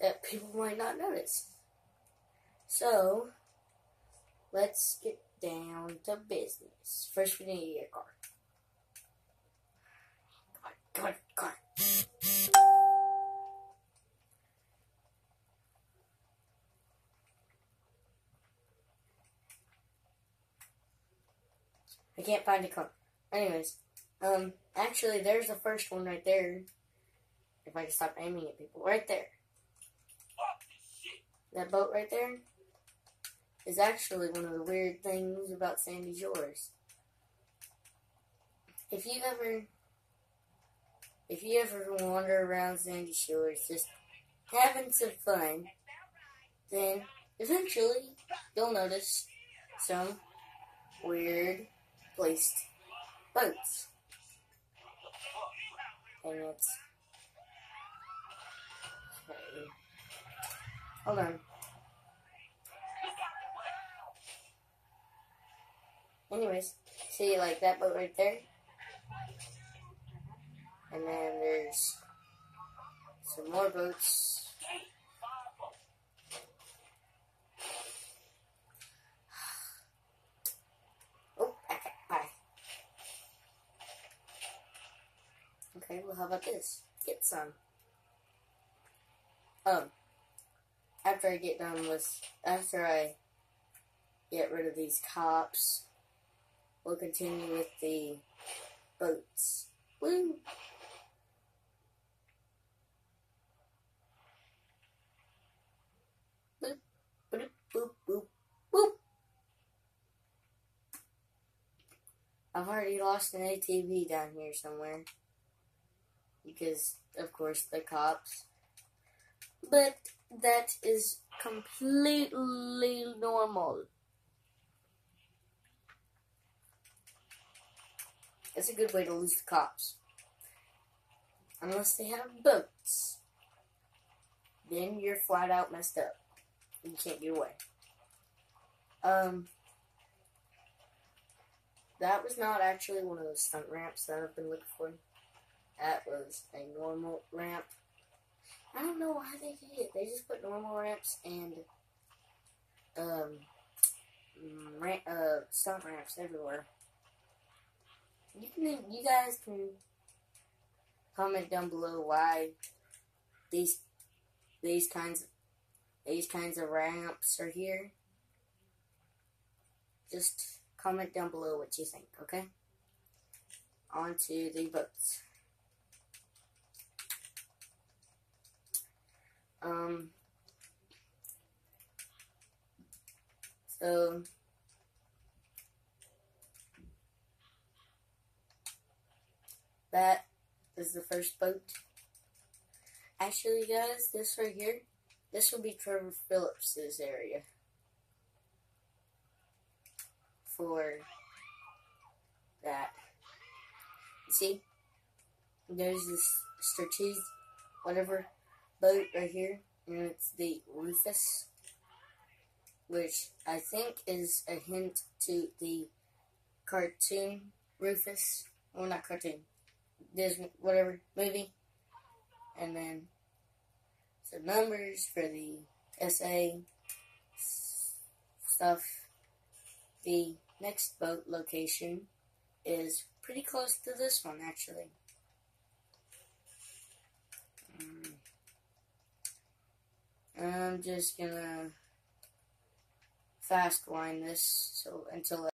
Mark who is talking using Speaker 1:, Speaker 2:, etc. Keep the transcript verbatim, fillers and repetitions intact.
Speaker 1: that people might not notice. So, let's get down to business. First, we need to get a car. Car, car, car. I can't find a car. Anyways, um, actually, there's the first one right there. If I can stop aiming at people. Right there. That boat right there is actually one of the weird things about Sandy Shores. If you ever, if you ever wander around Sandy Shores just having some fun, then eventually you'll notice some weird placed boats. And it's okay. Hold on. Anyways, see like that boat right there? And then there's some more boats. Oh, okay, bye. Okay, well how about this? Get some. Um, after I get done with, after I get rid of these cops, we'll continue with the boats. Woo! Boop, boop, boop, boop, boop. I've already lost an A T V down here somewhere. Because, of course, the cops. But that is completely normal. It's a good way to lose the cops. Unless they have boats. Then you're flat out messed up. You can't get away. Um, that was not actually one of those stunt ramps that I've been looking for. That was a normal ramp. I don't know why they did it. They just put normal ramps and um, ramp, uh, stunt ramps everywhere. You can, you guys can comment down below why these these kinds these kinds of ramps are here. Just comment down below what you think, okay? On to the boats. Um, so, that is the first boat. Actually, guys, this right here, this will be Trevor Phillips's area for that. You see, there's this strategic, whatever, boat right here, and it's the Rufus, which I think is a hint to the cartoon Rufus, well not cartoon, Disney, whatever, movie, and then some numbers for the S A stuff. The next boat location is pretty close to this one, actually. Um, I'm just gonna fast wind this so until